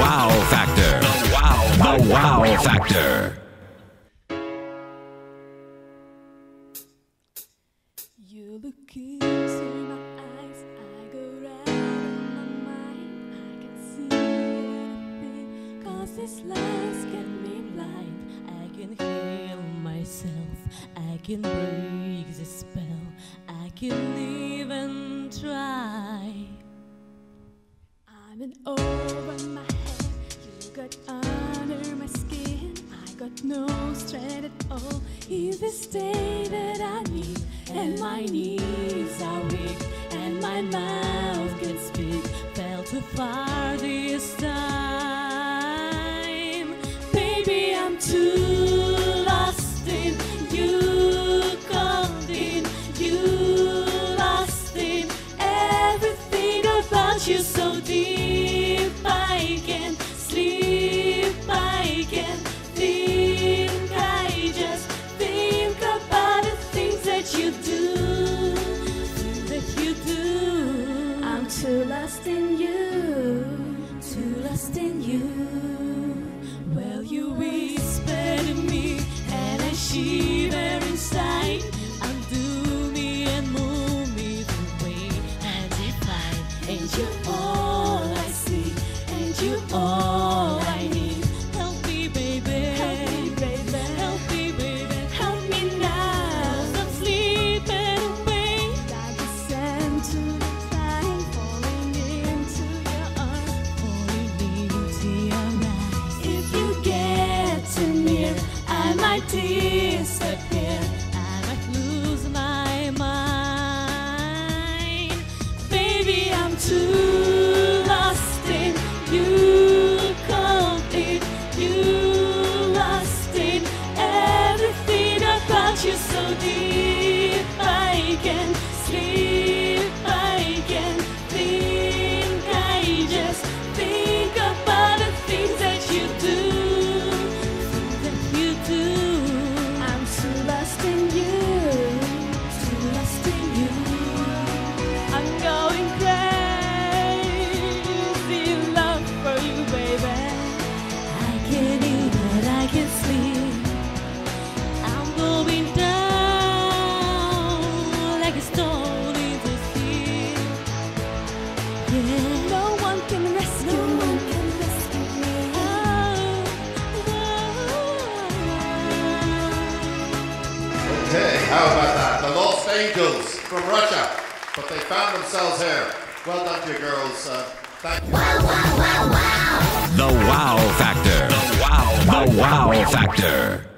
wow factor. The wow factor. You look into my eyes, I go right in my mind. I can see anything, 'cause these lights get me blind. I can heal myself, I can break the spell, I can even try. I'm in over my head, you got under my skin. I got no strength at all in this day that I need. And my knees are weak, and my mouth can speak. Fell too far this time. Baby, I'm too lost in you, caught in you, lost in everything about you so deep. I can't sleep, I can't think, I just think about the things that you do, I'm too lost in you, too lost in you. Well, you whisper to me, and I shiver inside. Undo me and move me the way I define. And you're all I see, and you're all I need. Help me, baby. Help me, baby. Help me, baby. Help me now. Stop sleeping away. I descend to the time, falling into your arms, falling into your eyes. If you get too near, I might disappear. I might lose my mind. Baby, I'm too lost in you, caught in you, lost in everything about you so deep. I can't sleep, I can't think, I just think about the things that you do, I'm too lost in you, too lost in you. I'm going crazy in love for you, baby. I can't eat but I can sleep. I'm going down like a stone in the sea. Yeah, no one can rescue me. Okay, how about that? The Lost Angels from Russia, but they found themselves here. Well done to you girls. Thank you. The wow factor. The wow factor.